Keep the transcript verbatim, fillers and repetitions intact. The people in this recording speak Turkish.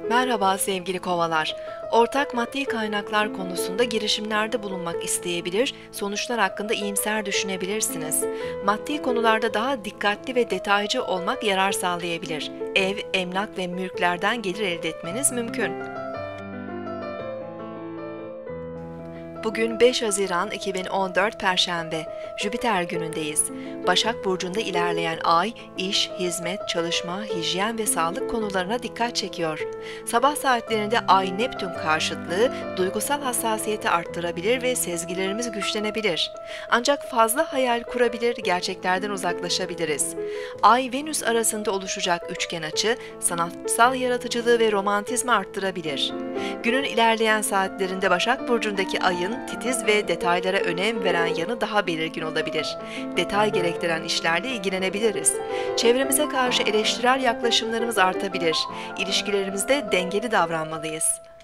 Merhaba sevgili kovalar. Ortak maddi kaynaklar konusunda girişimlerde bulunmak isteyebilir, sonuçlar hakkında iyimser düşünebilirsiniz. Maddi konularda daha dikkatli ve detaycı olmak yarar sağlayabilir. Ev, emlak ve mülklerden gelir elde etmeniz mümkün. Bugün beş Haziran iki bin on dört Perşembe, Jüpiter günündeyiz. Başak Burcu'nda ilerleyen ay, iş, hizmet, çalışma, hijyen ve sağlık konularına dikkat çekiyor. Sabah saatlerinde Ay-Neptün karşıtlığı duygusal hassasiyeti arttırabilir ve sezgilerimiz güçlenebilir. Ancak fazla hayal kurabilir, gerçeklerden uzaklaşabiliriz. Ay-Venüs arasında oluşacak üçgen açı, sanatsal yaratıcılığı ve romantizmi arttırabilir. Günün ilerleyen saatlerinde Başak Burcu'ndaki ayın titiz ve detaylara önem veren yanı daha belirgin olabilir. Detay gerektiren işlerle ilgilenebiliriz. Çevremize karşı eleştirel yaklaşımlarımız artabilir. İlişkilerimizde dengeli davranmalıyız.